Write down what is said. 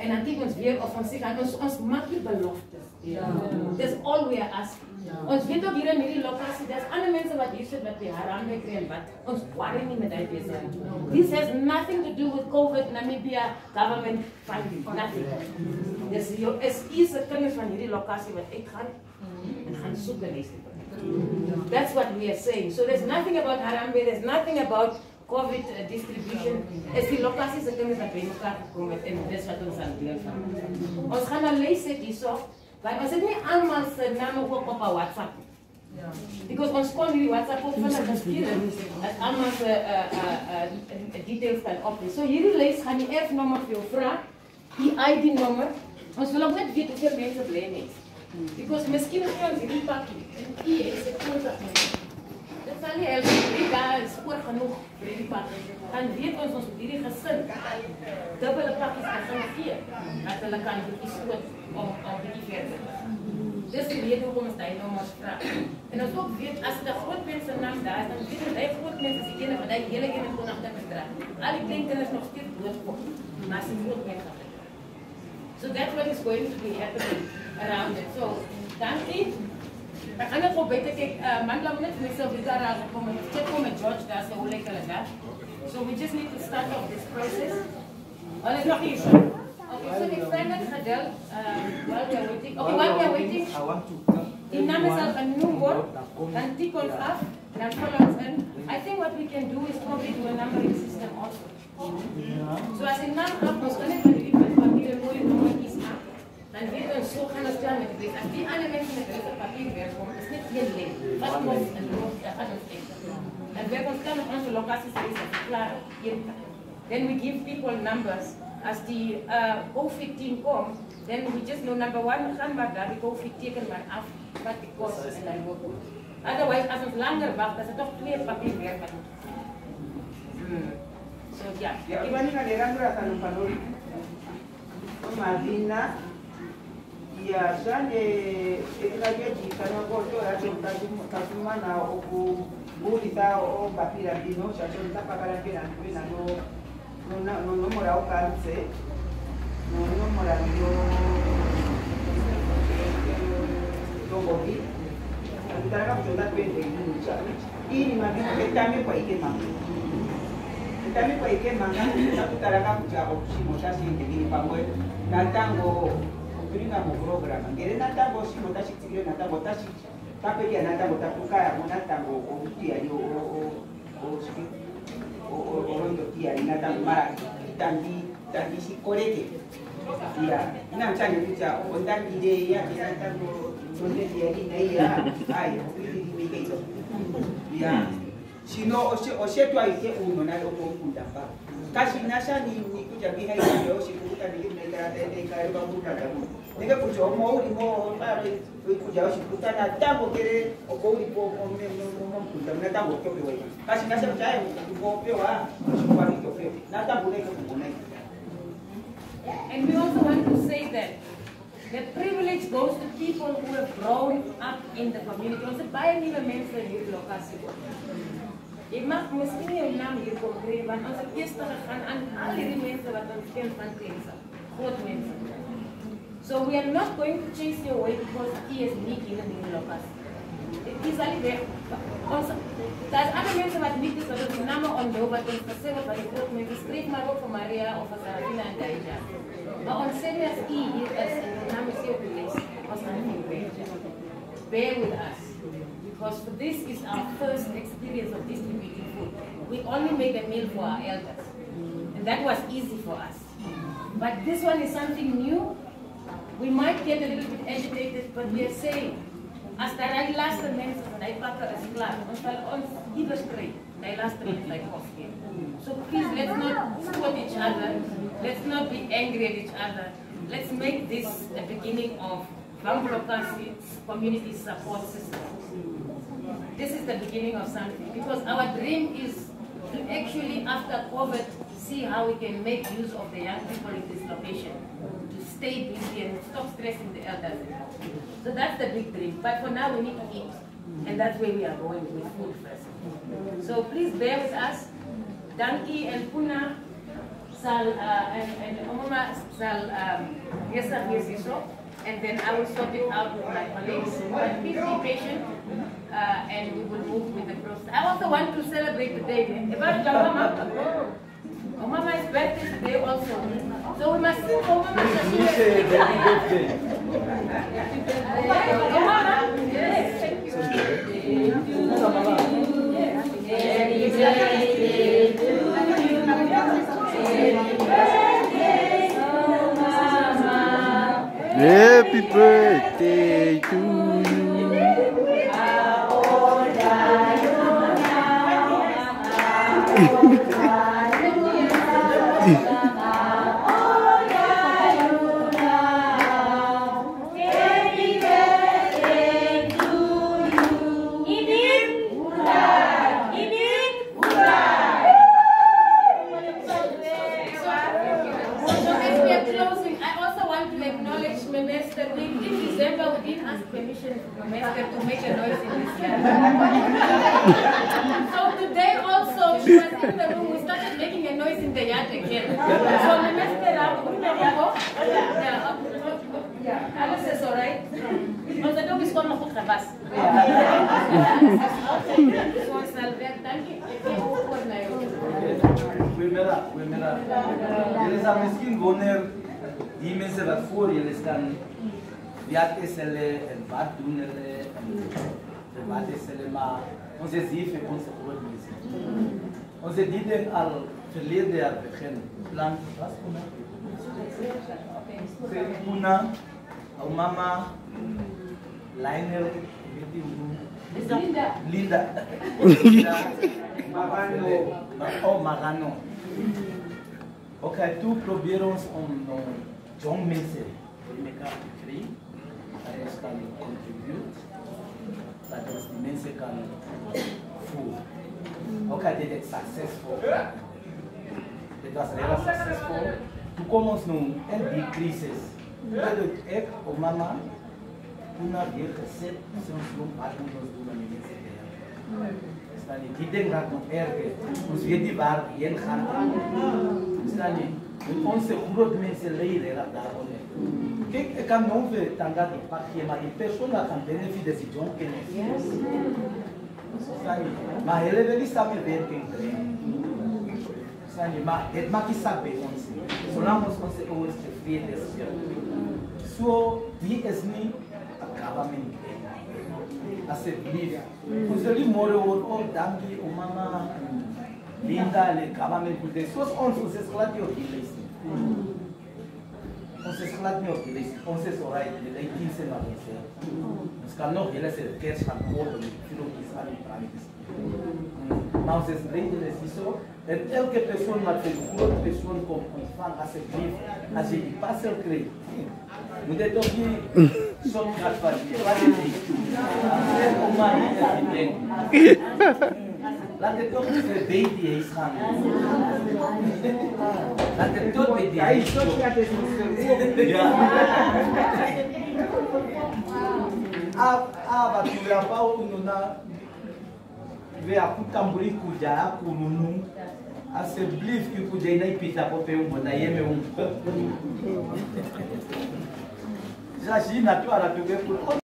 En dan kyk ons weer of ons sê, ons maak nie beloftes. Dis all we are asking. Ons weet ook hier in hierdie lokasie, there's ander mense wat hier sit wat die Harambee kry en wat ons worry nie met die besig. This has nothing to do with COVID, Namibia government funding, nothing. Dis is 'n kinders van hierdie lokasie wat uitgaan en gaan soek en lees. That's what we are saying. So there's nothing about Harambee, there's nothing about COVID distribution. Is die lokasie se kinders wat by mekaar gekom het en dis wat ons aan deel van. Ons gaan nou lees dit hierso, want ons het nie almal se name ook op our WhatsApp. Because ons kon hierdie WhatsApp op van gestuur dat almal se details kan opneem. So hierdie lys gaan die erfnommer vir jou vra, die ID nommer. Ons wil ook net weet hoeveel mense bly net. Because miskien is ons hierdie pakkie en is 'n kontak. Dit sal nie help nie, daar is spoor genoeg vir hierdie pakkie. Dan weet ons hierdie gesin dubbele pakkies kan gee, dat hulle kan bietjie skoot om bietjie verder. Dis die rede hoekom ons daai nommers vra. En ons ook weet as dit 'n groot mense naam daar is, dan weet ons daai groot mense is die ene wat daai hele een kon agter gedra. Al die klein kinders nog steeds doodkom, maar as die groot mense. So that's what is going to be happening around it. So, dankie. Ek gaan net probeer kyk, man laat net myself weer daar kom en check met George daar se hoe lekker is dit. So we just need to start off this process. All is nog hier. Okay, so the final hurdle, while we are waiting. Okay, while we are waiting, die naam is al genoem word, dan tik ons af, dan vul ons in. I think what we can do is probably do a numbering system also. So as die naam af, ons kan net van die papier mooi nommertjies maak. Dan weet ons so gaan ons dan met dit. As die ander mense met hulle papier werk, is net een lyn. Wat ons in ons gaan ons doen. En werk ons dan op ons lokasie se verklaar. Then we give people numbers. As die COVID team kom, then we just know number 1 gaan maar daar die COVID teken maar af wat die koste is en dan loop. Otherwise, as ons langer wag, dan is toch 2 papier werk wat moet. So ja. Iba ni Alejandro hasta los valores. Martina. Ya, sande ekirajeji kana koto atomtazima na okubulisa obapira bino kyasonta pakala pena pena no mora okanse no mora yo tongori andara kutonda pende kucha ini mabiko ketame kwa ike manga takutaraka kucha okushimo shasinde bini pamwe natango kuringa mu program ngere natango shimo tashikire natango tapedia natango takukaya munatango okutia yo orondo tia natango mara tandi sikoreke ya ina mchanye kucha ondandire ya natango sonde dia ina ya ayo kulimikeito ya sino oshetwa ike uno na okukunda pa kashi nasha ni kuja biha yo shikuta ni neka babuta damu neka kuja mo pare kuja shikuta na tambo kere okori po kuta na tambo kyope we kashi nasha mchaya ko pewa shikupa ni kyope na tambo neka kubona. And we also want to say that the privilege goes to people who have grown up in the community. Ons het baie nuwe mense in hierdie lokasie. Jy mag miskien jou naam hier kom kry, want ons het eers gegaan aan al hierdie mense wat ons ken van Tensa, groot mense. So we are not going to chase you away because he is niet in die lokasie. Dit is al die weg. Daar's ander mense wat niet is, wat ons name onthou, wat ons gesê het, wat die groot mense skryf maar ook vir Maria of vir Sarafina en Daija. Maar ons sê nie as hier is, en jou naam is hier op die lijst, ons gaan nie meer. Bear with us. Because this is our first experience of distributing food. We only made a meal for our elders. And that was easy for us. But this one is something new. We might get a little bit agitated, but we are saying, as die laaste mense van die pakke is klaar, ons sal ons iewers kry, die laaste mense like ons gee. So please, let's not squat each other. Let's not be angry at each other. Let's make this the beginning of Owambo Lokasie Community Support System. This is the beginning of something, because our dream is to actually, after COVID, see how we can make use of the young people in this location to stay busy and stop stressing the elders. So that's the big dream. But for now, we need to eat, and that's where we are going with food first. So please bear with us. Dankie and Puna and Omama shall yes, and then I will sort it out with my colleagues. But please be patient, and we will move with the process. I also want to celebrate today. Omama's birthday today also. So we must sing Omama. Omama, yes, thank you. Happy birthday to you. How old are you to make a noise in this yard. So today also she was in the room, we started making a noise in the yard again. So the master Alice is alright. But the dog is going to put the bus. Jullie zijn misschien wanneer die mensen wat voor jullie staan, wat is er en wat doen er en wat is er, maar onze zieken, onze grote mensen. Onze dieren al verleden jaar beginnen. Plan, wat is Kuna, Mama, Lionel, Linda. Magano. Oh, Magano. Okay, tu probamos jong mensen die elkaar te krijgen, dat ons kan contribute, dat ons die mensen kan voeren. Okay, dit is succesvol. Dit was heel succesvol. Toen kwam ons nu een die crisis. Dat ik op mama, toen heb je gezet, soms doen wat we doen aan die mensen. Die dingen gaat nog erger. Dus weet je waar heen gaan. Onze grote mensen leren dat daaronder. Kijk, ik kan nog veel tanga die pakje, maar die persoon kan benefiten die jong kennis. Maar hele wel is samenwerking brengen. Maar het maakt iets bij ons. Zolang onze ouders tevreden zijn. Zo, die is niet een government. Alsjeblieft. Jullie morgen worden ook dankie om mama, Linda, de government goed is. Zoals ons is glad niet op die lijst. Ons is glad niet op die lijst. Ons is alright, de lijst zijn nog niet. Ons kan nog hele kerst gaan horen, filmpjes aan die praatjes. Maar ons is reden is zo. En elke persoon wat een grote persoon komt ontvangen, alsjeblieft, als je die parcel krijgt. Moet je toch niet zo'n gaat van wat is dit? Oma niet denken. Laat het toch niet bij die huis gaan. Laat het toch bij die huis gaan. Wat je wil bouwen, we hebben tamburi kuja, kununu. Alsjeblieft, je kuja niet pita pope umbo na yeme umbo. Já gira na tua,